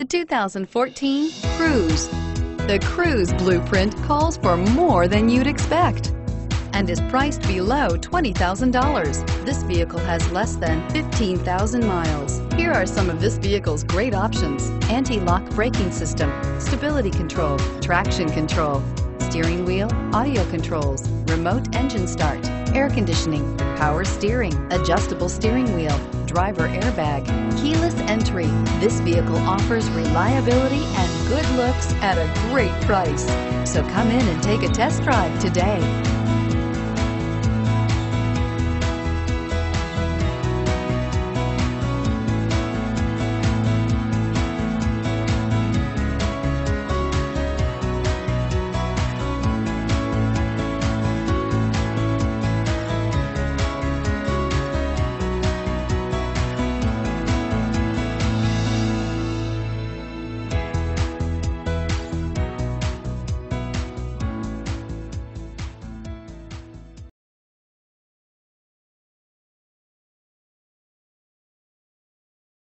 2014 Cruze. The Cruze blueprint calls for more than you'd expect and is priced below $20,000. This vehicle has less than 15,000 miles. Here are some of this vehicle's great options: anti-lock braking system, stability control, traction control, steering wheel audio controls, remote engine start, air conditioning, power steering, adjustable steering wheel, driver airbag, keyless entry. This vehicle offers reliability and good looks at a great price. So come in and take a test drive today.